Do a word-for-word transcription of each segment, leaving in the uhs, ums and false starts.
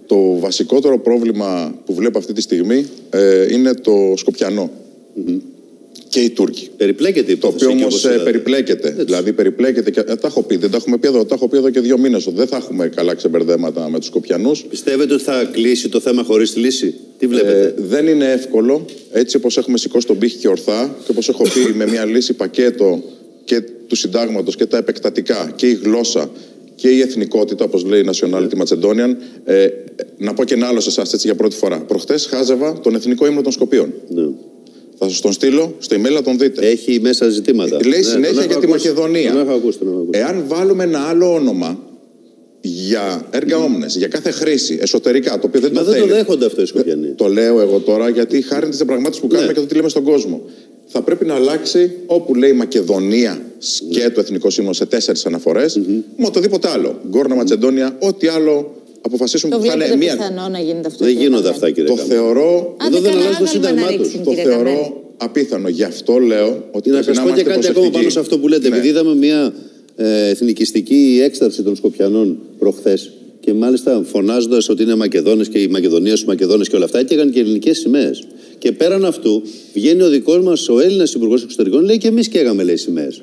Το βασικότερο πρόβλημα που βλέπω αυτή τη στιγμή ε, είναι το Σκοπιανό. Mm-hmm. Και οι Τούρκοι. Περιπλέκεται η υπόθεση. Το οποίο όμως ε, περιπλέκεται. Έτσι. Δηλαδή περιπλέκεται. Και, ε, τα έχω πει, δεν τα έχουμε πει εδώ. Τα έχω πει εδώ και δύο μήνες. Δεν θα έχουμε καλά ξεμπερδέματα με τους Σκοπιανούς. Πιστεύετε ότι θα κλείσει το θέμα χωρίς τη λύση? Τι βλέπετε? Ε, δεν είναι εύκολο. Έτσι όπως έχουμε σηκώσει τον πύχη και ορθά και όπως έχω πει με μια λύση πακέτο και του συντάγματος και τα επεκτατικά και η γλώσσα και η εθνικότητα, όπως λέει η Nationality Macedonian. Ε, να πω και ένα άλλο σε εσάς έτσι για πρώτη φορά. Προχτές χάζευα τον εθνικό ύμνο των Σκοπίων. Ναι. Θα σας τον στείλω στο email να τον δείτε. Έχει μέσα ζητήματα. Λέει ναι, συνέχεια για τη Μακεδονία. Τον έχω ακούσει, τον έχω ακούσει. Εάν βάλουμε ένα άλλο όνομα για έργα όμνες, για κάθε χρήση εσωτερικά, το οποίο δεν Μα το δεν θέλει. το δέχονται αυτό οι Σκοπιανοί. Το λέω εγώ τώρα γιατί χάρη τις διαπραγμάτευσεις που κάνουμε ναι. και το τι λέμε στον κόσμο. Θα πρέπει να αλλάξει όπου λέει Μακεδονία και το εθνικό σύμβολο σε τέσσερις αναφορές, mm-hmm. με οτιδήποτε άλλο. Γκόρνα, Μακεδονία, ό,τι άλλο αποφασίσουν το που θα είναι μία. Πιθανό να γίνεται αυτό. Δεν γίνονται αυτά, κύριε Το θεωρώ. Εδώ δεν αλλάζει το σύνταγμά του. Το θεωρώ απίθανο. Γι' αυτό λέω ότι. Να σας πω και κάτι ακόμα πάνω σε αυτό που λέτε. Επειδή είδαμε μια εθνικιστική έκσταση των Σκοπιανών προχθές. Και μάλιστα φωνάζοντας ότι είναι Μακεδόνες και η Μακεδονία στους Μακεδόνες και όλα αυτά, έκαιγαν και ελληνικές σημαίες. Και πέραν αυτού, βγαίνει ο δικός μας ο Έλληνας Υπουργός Εξωτερικών, λέει και εμείς καίγαμε, λέει, σημαίες.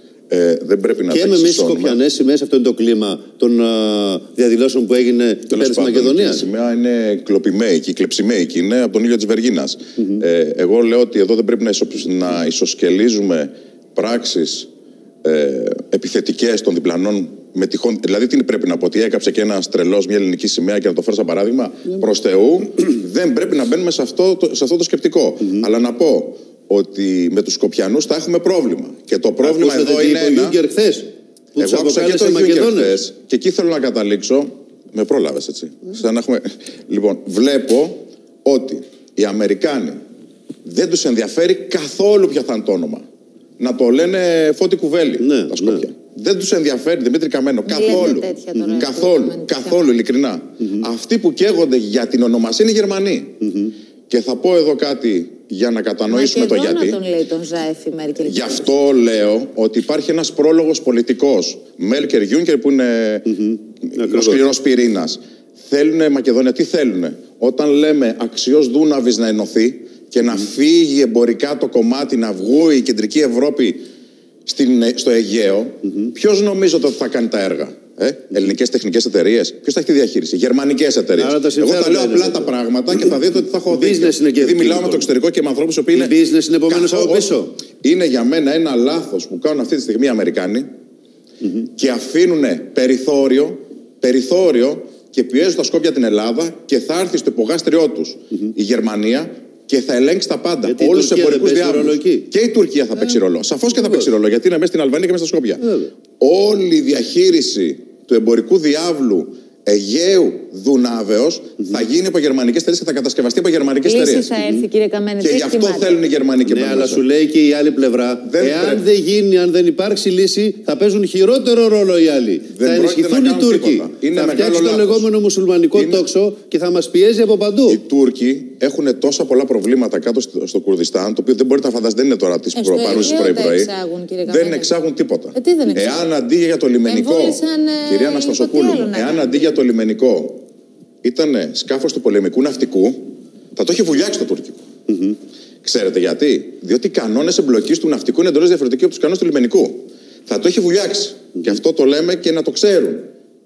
Ε, δεν πρέπει να και με εμείς Σκοπιανές σημαίες, αυτό είναι το κλίμα των α, διαδηλώσεων που έγινε υπέρ της Μακεδονίας. Η σημαία είναι κλοπημαίικη, κλεψιμαίικη, είναι από τον ήλιο της Βεργίνας. Mm-hmm. Ε, εγώ λέω ότι εδώ δεν πρέπει να, ισο, να ισοσκελίζουμε πράξεις ε, επιθετικές των διπλανών. Με τυχόν, δηλαδή, τι πρέπει να πω, ότι έκαψε και ένας τρελός μια ελληνική σημαία και να το φέρω σαν παράδειγμα. Mm. Προς Θεού, δεν πρέπει να μπαίνουμε σε αυτό το, σε αυτό το σκεπτικό. Mm-hmm. Αλλά να πω ότι με τους Σκοπιανούς θα έχουμε πρόβλημα. Και το πρόβλημα Ακούσατε εδώ είναι. Ο Γιούγκερ χθες, που εγώ άκουσα και το Γιούγκερ χθες. Και εκεί θέλω να καταλήξω. Με πρόλαβες έτσι. Mm. Σαν να έχουμε... Λοιπόν, βλέπω ότι οι Αμερικάνοι δεν τους ενδιαφέρει καθόλου ποια θα είναι το όνομα. Να το λένε Φώτη Κουβέλη ναι, τα Σκόπια. Ναι. Δεν τους ενδιαφέρει, Δημήτρη Καμένο, καθόλου. Mm-hmm. Καθόλου, καθόλου, ειλικρινά. Mm-hmm. Αυτοί που καίγονται για την ονομασία είναι Γερμανοί. Mm-hmm. Και θα πω εδώ κάτι για να κατανοήσουμε το γιατί. Τον λέει τον Ζάεφ η Μέρκελ. Γι' αυτό λέω ότι υπάρχει ένας πρόλογος πολιτικός. Μέρκελ, Γιούνκερ που είναι mm-hmm. ο σκληρός πυρήνας. Θέλουνε Μακεδονία, τι θέλουνε? Όταν λέμε αξιός Δούναβης να ενωθεί και να mm-hmm. φύγει εμπορικά το κομμάτι, να βγει η κεντρική Ευρώπη στην, στο Αιγαίο, mm-hmm. ποιος νομίζετε ότι θα κάνει τα έργα? Ε? Mm-hmm. Ελληνικές τεχνικές εταιρείες. Ποιος θα έχει τη διαχείριση? Γερμανικές εταιρείες. Εγώ θα λέω απλά τα πράγματα και θα δείτε ότι θα έχω δίκιο. Δηλαδή μιλάω με το εξωτερικό και με ανθρώπους που είναι. Business είναι επομένως από πίσω. Είναι για μένα ένα λάθος που κάνουν αυτή τη στιγμή οι Αμερικάνοι mm-hmm. και αφήνουν περιθώριο, περιθώριο και πιέζουν τα Σκόπια την Ελλάδα και θα έρθει στο υπογάστριό τους mm-hmm. η Γερμανία. Και θα ελέγξει τα πάντα. Όλους τους εμπορικούς διάβλους. Και η Τουρκία θα ε, παίξει ρόλο. Σαφώς και θα παίξει ρόλο. Γιατί είναι μέσα στην Αλβανία και μέσα στα Σκόπια. Ε, Όλη η διαχείριση του εμπορικού διάβλου Αιγαίου Δουνάβεως mm-hmm. θα γίνει από γερμανικές εταιρείες και θα κατασκευαστεί από γερμανικές εταιρείες. Θα έρθει, κύριε Καμένη, και γι' αυτό θέλουν οι Γερμανοί και ναι, αλλά σου λέει και η άλλη πλευρά. Δεν εάν πρέπει. δεν γίνει, αν δεν υπάρξει λύση, θα παίζουν χειρότερο ρόλο οι άλλοι. Δεν θα ενισχυθούν οι Τούρκοι. Θα φτιάξει το λεγόμενο μουσουλμανικό είναι... τόξο και θα μας πιέζει από παντού. Οι Τούρκοι έχουν τόσα πολλά προβλήματα κάτω στο, στο Κουρδιστάν, το οποίο δεν μπορείτε να φανταστείτε, δεν είναι τώρα τη παρούση πρωί-πρωί. Δεν εξάγουν τίποτα. Εάν αντί για το λιμενικό. Κυρία Αναστασοπούλου, εάν αντί για το λιμενικό ήταν σκάφος του πολεμικού ναυτικού, θα το έχει βουλιάξει το τουρκικό. Mm-hmm. Ξέρετε γιατί? Διότι οι κανόνες εμπλοκής του ναυτικού είναι εντελώς διαφορετικοί από τους κανόνες του λιμενικού. Θα το έχει βουλιάξει. Mm-hmm. Και αυτό το λέμε και να το ξέρουν.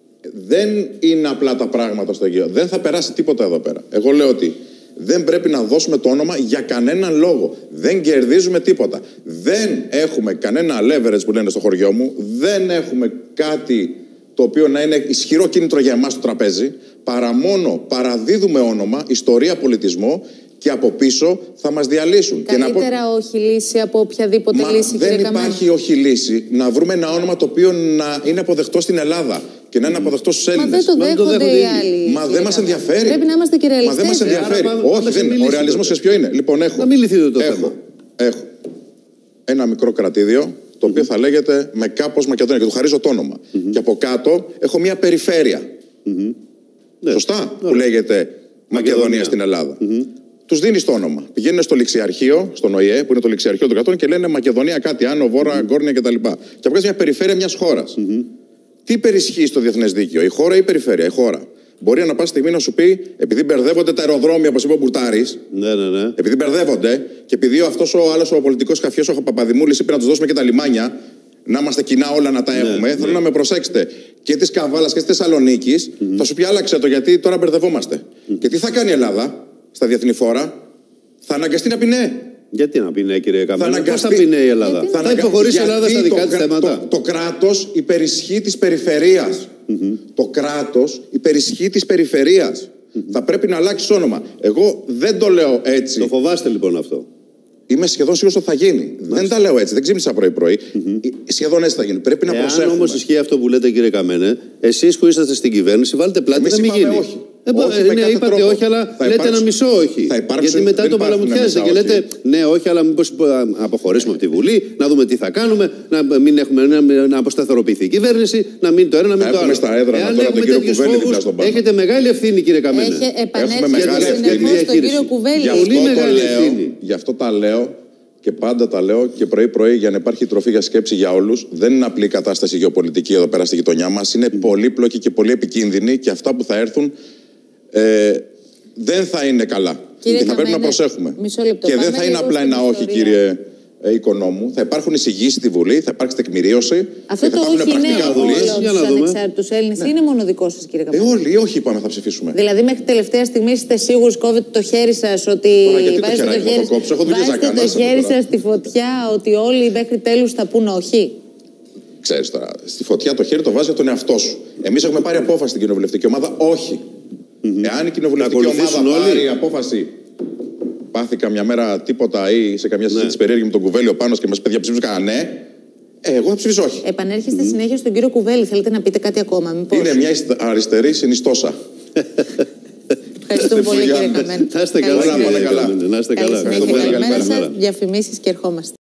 Δεν είναι απλά τα πράγματα στο Αιγαίο. Δεν θα περάσει τίποτα εδώ πέρα. Εγώ λέω ότι δεν πρέπει να δώσουμε το όνομα για κανέναν λόγο. Δεν κερδίζουμε τίποτα. Δεν έχουμε κανένα leverage που λένε στο χωριό μου. Δεν έχουμε κάτι το οποίο να είναι ισχυρό κίνητρο για εμάς στο τραπέζι, παρά μόνο παραδίδουμε όνομα, ιστορία, πολιτισμό και από πίσω θα μας διαλύσουν. Καλύτερα και να πω... όχι λύση από οποιαδήποτε Μα λύση, δεν κύριε υπάρχει Καμένη. όχι λύση. Να βρούμε ένα όνομα το οποίο να είναι αποδεκτό στην Ελλάδα και να είναι αποδεκτό στους Έλληνες. Μα δεν το δέχονται, δέχονται οι άλλοι. Μα δεν μας ενδιαφέρει. Πρέπει να είμαστε και ρεαλιστές. Μα δεν μας ενδιαφέρει. Άρα, όχι, δεν. Ο ρεαλισμός σας ποιο είναι? Λοιπόν, έχω, να μην λυθεί το έχω, θέμα. Έχω ένα μικρό κρατήδιο, το οποίο mm-hmm. θα λέγεται με κάπως Μακεδονία και του χαρίζω το όνομα. Mm-hmm. Και από κάτω έχω μια περιφέρεια. Mm-hmm. Σωστά, yeah. που λέγεται Μακεδονία, Μακεδονία στην Ελλάδα. Mm-hmm. Τους δίνεις το όνομα. Πηγαίνουν στο ληξιαρχείο, στον ΟΗΕ, που είναι το ληξιαρχείο των κρατών, και λένε Μακεδονία κάτι, Άνω, Βόρα, mm-hmm. Γκόρνια κτλ. Και βγάζει μια περιφέρεια μιας χώρας. Mm-hmm. Τι υπερισχύει στο διεθνές δίκαιο, η χώρα ή η περιφέρεια? Η χώρα. μπορεί ανά πάση στιγμή να σου πει, επειδή μπερδεύονται τα αεροδρόμια, όπως είπε ο Μπουρτάρης. Ναι, ναι, ναι. Επειδή μπερδεύονται και επειδή αυτός ο άλλος ο πολιτικός καφιός, ο Παπαδημούλης, είπε να τους δώσουμε και τα λιμάνια, να είμαστε κοινά όλα να τα έχουμε. Ναι, θέλω ναι. να με προσέξετε. Και της Καβάλας και της Θεσσαλονίκης, mm-hmm. θα σου πει άλλαξε το γιατί τώρα μπερδευόμαστε. Mm-hmm. Και τι θα κάνει η Ελλάδα στα διεθνή φόρα, θα αναγκαστεί να πει ναι. Γιατί να πει ναι, κύριε Καμένο, πώς θα πει ναι η Ελλάδα? Θα, θα υποχωρήσει η Ελλάδα στα δικά της θέματα. Το, το κράτος υπερισχύει της περιφερείας. Mm-hmm. Το κράτος υπερισχύει της περιφερείας. Mm-hmm. Θα πρέπει να αλλάξει όνομα. Εγώ δεν το λέω έτσι. Το φοβάστε λοιπόν αυτό? Είμαι σχεδόν σίγουρος ότι θα γίνει. Μάλιστα. Δεν τα λέω έτσι. Δεν ξύπνησα πρωί-πρωί. Mm-hmm. Σχεδόν έτσι θα γίνει. Πρέπει να Εάν προσέχουμε. Αν όμως ισχύει αυτό που λέτε, κύριε Καμένε, εσείς που είσαστε στην κυβέρνηση, βάλτε πλάτη Εμείς να μην γίνει. Όχι. Ε, όχι ναι, είπατε τρόπο. όχι, αλλά θα λέτε υπάρξουν, ένα μισό όχι. Γιατί μετά το παλαμουτιάζετε και λέτε ναι, όχι, αλλά μήπως αποχωρήσουμε από τη Βουλή, να δούμε τι θα κάνουμε, να, μην έχουμε, να, να αποσταθεροποιηθεί η κυβέρνηση, να μην το ένα, να μην θα το άλλο. Στα έδρανα, Εάν τώρα έχουμε τέτοιους φόβους, έχετε μεγάλη ευθύνη, κύριε Καμένε. Έχουμε μεγάλη ευθύνη στον κύριο Κουβέλη. Πολύ μεγάλη ευθύνη. Γι' αυτό τα λέω. Και πάντα τα λέω και πρωί-πρωί για να υπάρχει τροφή για σκέψη για όλους. Δεν είναι απλή κατάσταση γεωπολιτική εδώ πέρα στη γειτονιά μας. Είναι mm. πολύπλοκη και πολύ επικίνδυνη και αυτά που θα έρθουν ε, δεν θα είναι καλά. Κύριε και θα πρέπει να προσέχουμε. Και δεν θα είναι απλά ένα όχι, κύριε ε, Οικονόμου. Θα υπάρχουν εισηγήσεις στη Βουλή, θα υπάρξει τεκμηρίωση. Αυτό και το θα όχι είναι για όλων τους ανεξάρτητους Έλληνες ή είναι μόνο δικό σας, κύριε Καπέλη? Ε, όλοι, όχι είπαμε θα ψηφίσουμε. Δηλαδή μέχρι τελευταία στιγμή είστε σίγουροι, κόβετε το χέρι σας ότι βάζετε το χέρι, βάζετε το χέρι σας στη φωτιά ότι όλοι μέχρι τέλους θα πούν όχι? Ξέρεις τώρα, στη φωτιά το χέρι το βάζει για τον εαυτό σου. Εμείς έχουμε πάρει απόφαση στην κοινοβουλευτική ομάδα όχι. Mm-hmm. Εάν η κοινοβουλευτική ομάδα πάρει απόφαση, πάθηκα μια μέρα τίποτα ή σε καμιά συζήτηση ναι. περίεργη με τον Κουβέλη ο Πάνος και μας παιδιά ψήφισαν ναι, ε, εγώ θα ψηφίσω όχι. Επανέρχεστε mm-hmm. συνέχεια στον κύριο Κουβέλη. Θέλετε να πείτε κάτι ακόμα? Μήπως? Είναι μια αριστερή συνιστόσα. Ευχαριστούμε πολύ, κύριε Καμένο. Να είστε καλά. Καλή συνέχεια. Διαφημίσεις και ερχόμαστε.